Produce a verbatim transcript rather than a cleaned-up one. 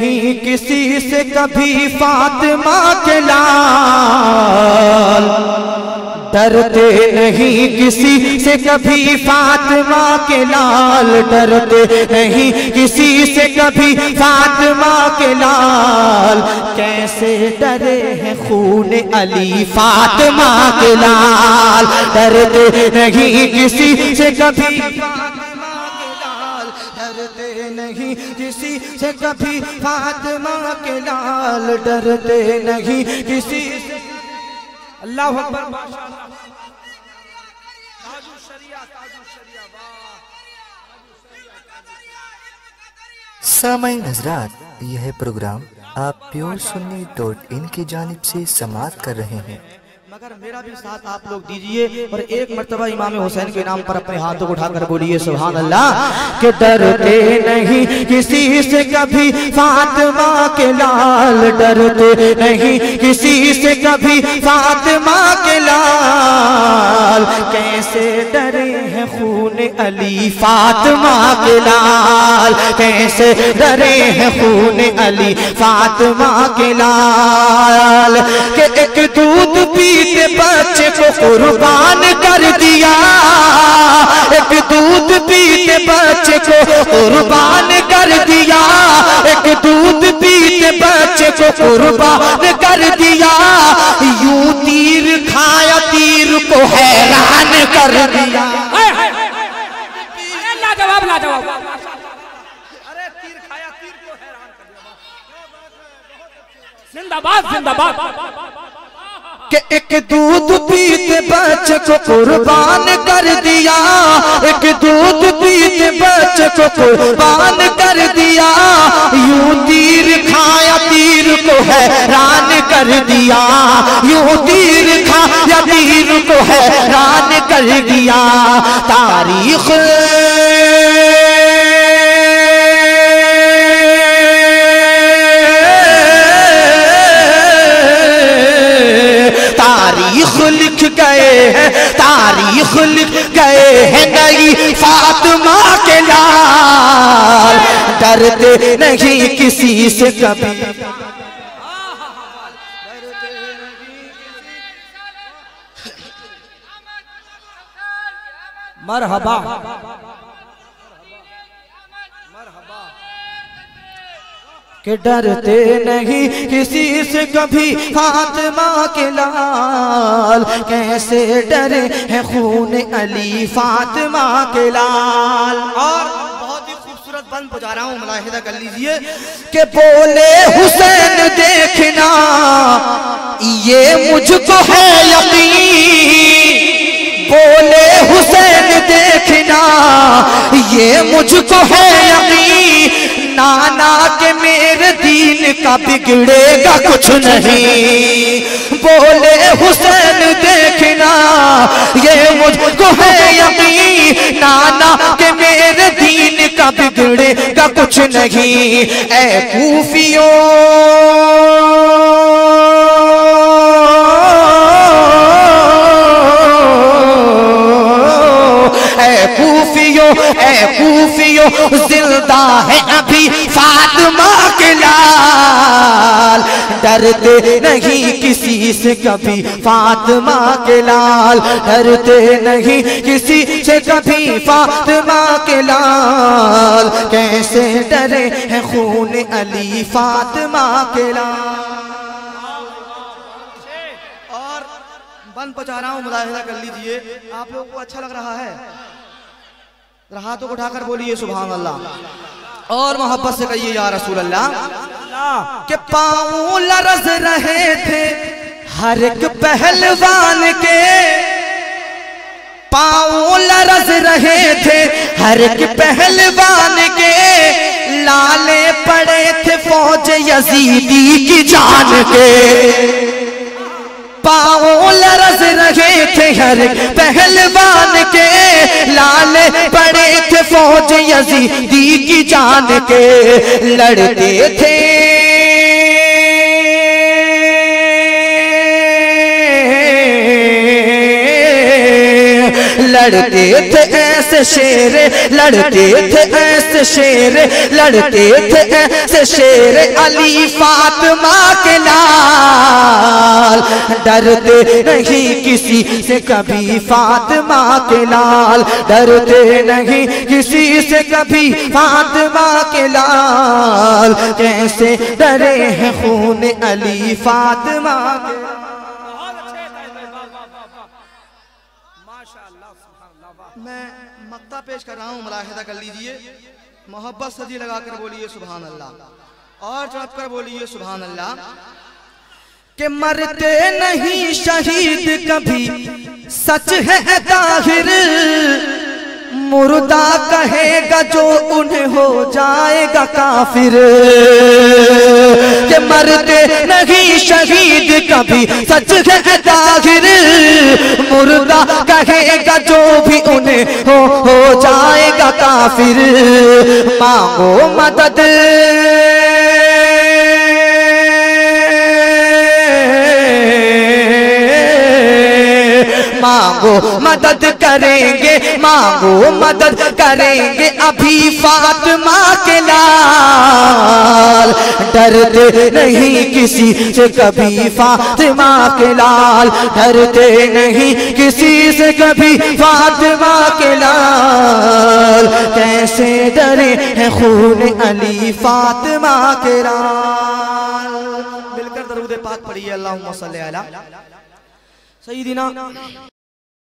किसी से कभी फातिमा के लाल डरते नहीं, किसी से कभी फातिमा के लाल डरते नहीं, किसी से कभी फातिमा के लाल। कैसे डरे हैं खून अली फातिमा के लाल, डरते नहीं किसी से कभी फातिमा के लाल, डरते नहीं किसी से कभी फातिमा के लाल, डरते नहीं किसी से। अल्लाह अकबर। सामाईन हज़रात, यह प्रोग्राम आप प्योर सुन्नी डॉट इन की जानिब से समाअत कर रहे हैं, मगर मेरा भी साथ आप लोग दीजिए और एक मर्तबा इमाम हुसैन के नाम पर अपने हाथों को उठाकर बोलिए सुभान अल्लाह। कि डरते नहीं किसी से कभी फातिमा के लाल, डरते नहीं किसी से कभी फातिमा के लाल। कैसे डरे हैं खून अली फातिमा के लाल, कैसे डरे हैं खून अली फातिमा के लाल। कि एक दूध पीते बच्चे को कुर्बान कर दिया, एक दूध पीते बच्चे को कुर्बान कर दिया, एक दूध पीते बच्चे को कुर्बान कर दिया। यूं तीर खाया तीर को हैरान कर दिया। लाजवाब लाजवाब। अरे तीर खाया तीर को हैरान कर दिया। जिंदाबाद जिंदाबाद। कि एक दूध पीते बच्चे को कुर्बान कर दिया, एक दूध पीते बच्चे को कुर्बान कर दिया। यूं तीर खाया तीर को हैरान कर दिया, यूं तीर खाया तीर को हैरान कर दिया। तारीख तारीख लिख गए हैं, तारीख लिख गए हैं नई फातिमा के लाल, डरते नहीं किसी से कभी। मरहबा कि डरते नहीं किसी से कभी फातिमा के लाल। कैसे डरे हैं खून अली फातिमा के लाल। और बहुत ही खूबसूरत बंद बजा रहा हूँ, मुलाहिदा कर लीजिए। कि बोले हुसैन देखना ये मुझको है यकीन, बोले हुसैन देखना ये मुझको है यकीन। नाना के मेरे दीन का बिगड़ेगा कुछ नहीं, बोले हुसैन देखना ये मुझको है यकीन। नाना के मेरे दीन का बिगड़ेगा कुछ नहीं। ऐ कूफियों कूफियों ऐ कूफियों जिंदा है अभी फातिमा के लाल, डरते नहीं किसी से कभी फातिमा के लाल, डरते नहीं किसी से कभी फातिमा के लाल। कैसे डरे हैं खून अली फातिमा के लाल। और बंद बचा रहा हूँ, मुलाहिदा कर लीजिए। आप लोगों को अच्छा लग रहा है? हाथों को उठाकर बोलिए सुभान अल्लाह और मोहब्बत से कहिए या रसूल अल्लाह। के पाँव लरज़ रहे थे हर एक पहलवान के, पाँव लरज़ रहे थे हर एक पहलवान के। लाले पड़े थे फौज यजीदी की जान के, पाँव लरज़ रहे थे हर पहलवान के। लाले पड़े थे फौज यजीदी की जान के। लड़ते थे लड़ते थे ऐसे शेर लड़ते थे, ऐसे शेर लड़ते थे, ऐसे शेर अली फातिमा के लाल। डरते नहीं किसी से कभी फातिमा के लाल, डरते नहीं किसी से कभी फातिमा के लाल। कैसे डरे हैं खून अली फातिमा के। मैं मक्ता पेश कर रहा हूँ, मुलाहिदा कर लीजिए। मोहब्बत सजी लगाकर बोलिए सुभान अल्लाह, और चढ़ कर बोलिए सुभान अल्लाह। कि मरते नहीं शहीद कभी, सच है ताहिर, मुर्दा कहेगा जो उन्हें हो जाएगा काफिर। कि मरते नहीं शहीद कभी, सच है ताहिर, मुर्दा कहेगा जो भी उन्हें हो हो जाएगा काफिर। मांगो मदद मांगो मदद करेंगे, मांगो मदद करेंगे अभी फातिमा के लाल। डरते नहीं किसी से कभी फातिमा के लाल, डरते नहीं किसी से कभी फातिमा के लाल। कैसे डरे हैं खून अली फातिमा के लाल। मिलकर दरूद पाक पढ़िए, अल्लाहुम्मा सल्ली अला सय्यिदिना